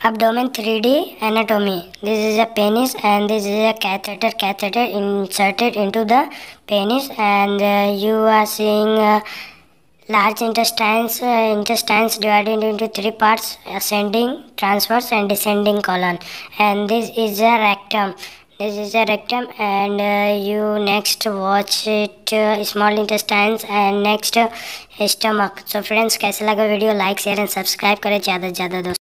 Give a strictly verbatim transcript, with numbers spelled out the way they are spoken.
Abdomen three D anatomy. This is a penis and this is a catheter. Catheter inserted into the penis, and uh, you are seeing uh, large intestines. Uh, intestines divided into three parts: ascending, transverse, and descending colon. And this is a rectum. This is a rectum, and uh, you next watch it uh, small intestines and next uh, stomach. So friends, कैसा लगा video? Like share and subscribe करें ज़्यादा से ज़्यादा दोस्तों.